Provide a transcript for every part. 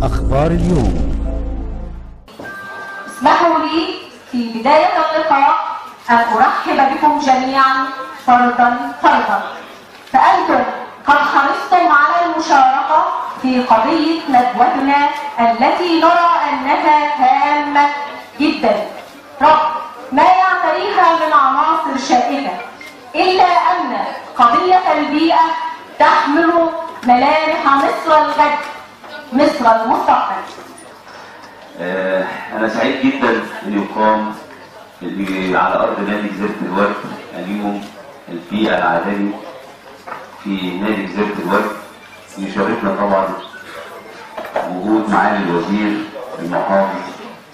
أخبار اليوم. اسمحوا لي في بداية اللقاء أن أرحب بكم جميعا فردا فردا، فأنتم قد حرصتم على المشاركة في قضية ندوتنا التي نرى أنها هامة جدا رغم ما يعتريها من عناصر شائكة، إلا أن قضية البيئة تحمل ملامح مصر الغد، مصر المستقبل. أنا سعيد جدا أن يقام على أرض نادي جزيرة الورد اليوم البيئة العالمي في نادي جزيرة الورد. يشرفنا طبعا وجود معالي الوزير المحافظ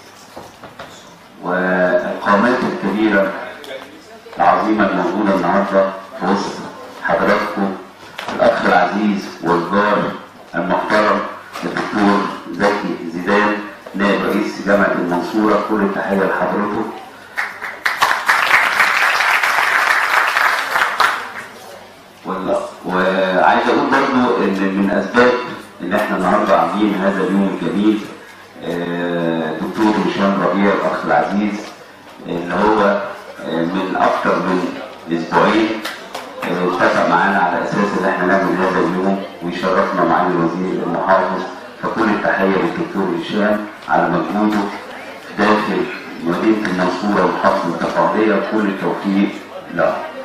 والقامات الكبيرة العظيمة الموجودة النهارده في وسط حضراتكم، الأخ العزيز والجار المحترم الدكتور زكي زيدان نائب رئيس جامعة المنصورة. كل التحية لحضرته. وعايز اقول برضه ان من اسباب ان احنا النهارده عاملين هذا اليوم الجميل دكتور هشام ربيع الاخ العزيز اللي هو من اكثر من اسبوعين اتفق معانا على اساس ان احنا نعمل هذا اليوم ويشرفنا معالي الوزير المحافظ. فكل التحيه للدكتور هشام على مجهوده داخل مدينه المنصوره والمحافظه التقاعديه، كل التوفيق له.